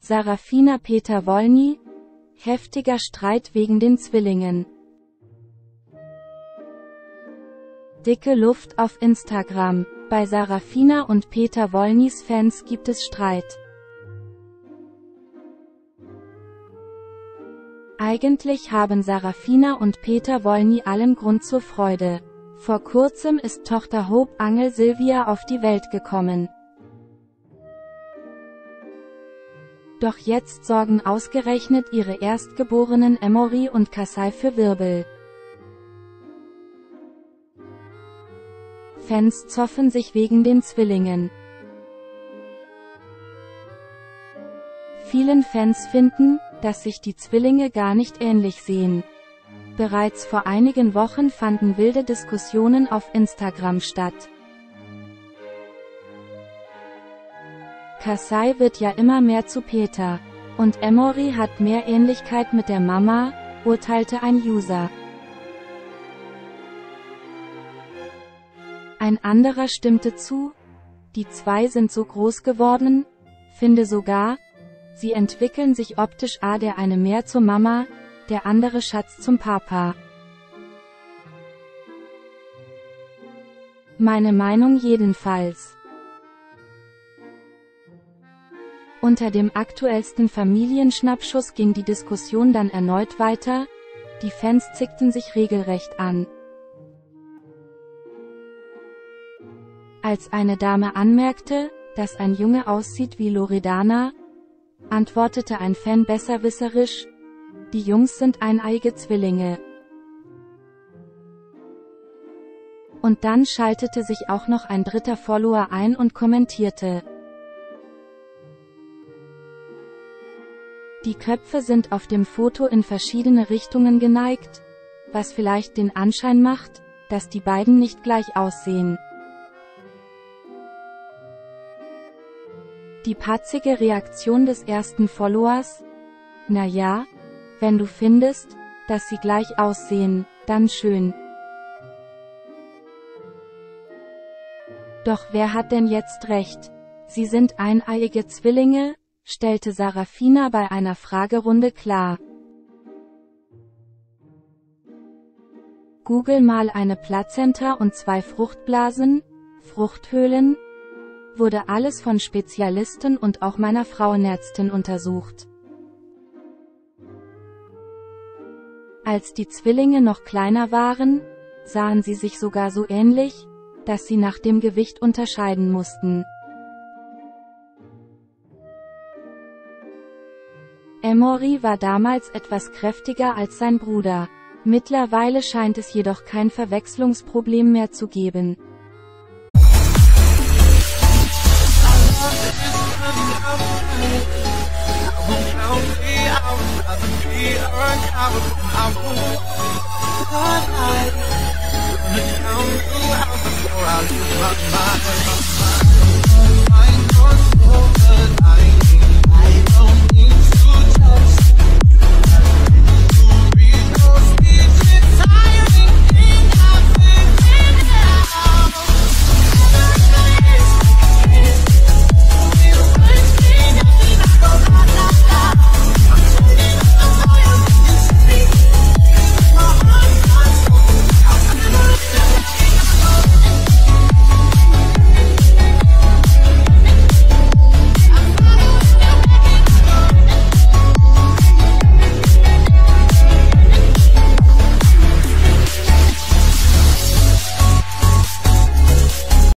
Sarafina Peter Wolny, heftiger Streit wegen den Zwillingen. Dicke Luft auf Instagram. Bei Sarafina und Peter Wolnys Fans gibt es Streit. Eigentlich haben Sarafina und Peter Wolny allen Grund zur Freude. Vor kurzem ist Tochter Hope Angel Sylvia auf die Welt gekommen. Doch jetzt sorgen ausgerechnet ihre Erstgeborenen Emory und Kasai für Wirbel. Fans zoffen sich wegen den Zwillingen. Vielen Fans finden, dass sich die Zwillinge gar nicht ähnlich sehen. Bereits vor einigen Wochen fanden wilde Diskussionen auf Instagram statt. Kasai wird ja immer mehr zu Peter. Und Emory hat mehr Ähnlichkeit mit der Mama, urteilte ein User. Ein anderer stimmte zu: Die zwei sind so groß geworden, finde sogar, sie entwickeln sich optisch, der eine mehr zur Mama, der andere Schatz zum Papa. Meine Meinung jedenfalls. Unter dem aktuellsten Familienschnappschuss ging die Diskussion dann erneut weiter, die Fans zickten sich regelrecht an. Als eine Dame anmerkte, dass ein Junge aussieht wie Loredana, antwortete ein Fan besserwisserisch: Die Jungs sind eineiige Zwillinge. Und dann schaltete sich auch noch ein dritter Follower ein und kommentierte: Die Köpfe sind auf dem Foto in verschiedene Richtungen geneigt, was vielleicht den Anschein macht, dass die beiden nicht gleich aussehen. Die patzige Reaktion des ersten Followers: Na ja, wenn du findest, dass sie gleich aussehen, dann schön. Doch wer hat denn jetzt recht? Sie sind eineiige Zwillinge, stellte Sarafina bei einer Fragerunde klar. Google mal eine Plazenta und 2 Fruchtblasen, Fruchthöhlen, wurde alles von Spezialisten und auch meiner Frauenärztin untersucht. Als die Zwillinge noch kleiner waren, sahen sie sich sogar so ähnlich, dass sie nach dem Gewicht unterscheiden mussten. Emory war damals etwas kräftiger als sein Bruder. Mittlerweile scheint es jedoch kein Verwechslungsproblem mehr zu geben. I